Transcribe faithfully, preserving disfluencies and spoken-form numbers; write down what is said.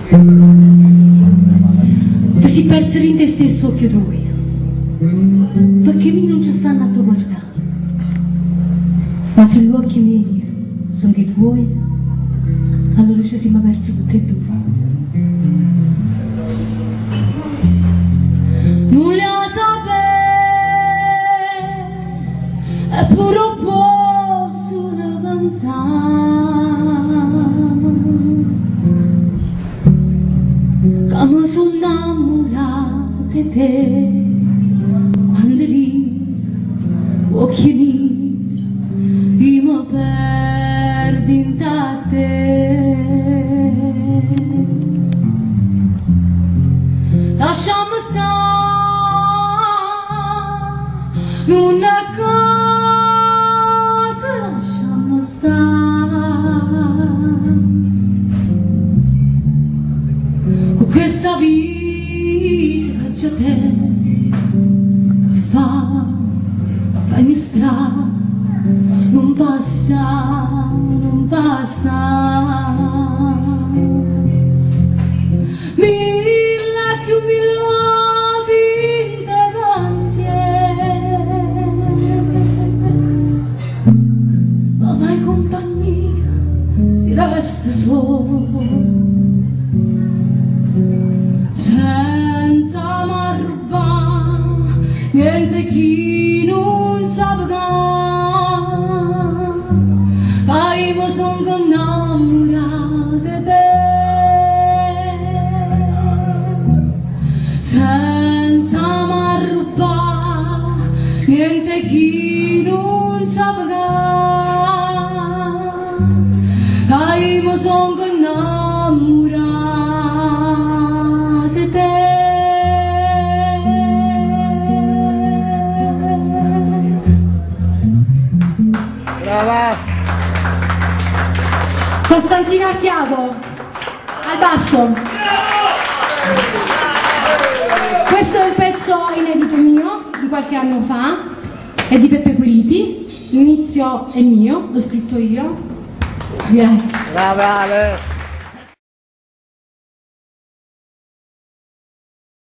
Ti si perse in te stesso occhio tuoi, perché mi non ci stanno a guardare, ma se gli occhi miei sono che tuoi, allora ci siamo persi tutti e due. Non lo sapevo, eppure posso avanzare, che mi sono innamorata di te, quando lì, occhi neri, io mi perdo in te. Lasciami stare, non è cosa, lasciami stare, con questa vita che c'è te, che fa la mia strada, non passa, non passa. Mille che umilati in te pensieri, ma vai compagnia, si resta solo, senza m'arrubare niente chi non sa pagare, ma io sono innamorata di te, senza m'arrubare niente chi non sa pagare, ma io sono innamorata di te. Brava! Costantina Archiavo al basso. Questo è un pezzo inedito mio di qualche anno fa, è di P.Quiriti, l'inizio è mio, l'ho scritto io. Grazie. Brava!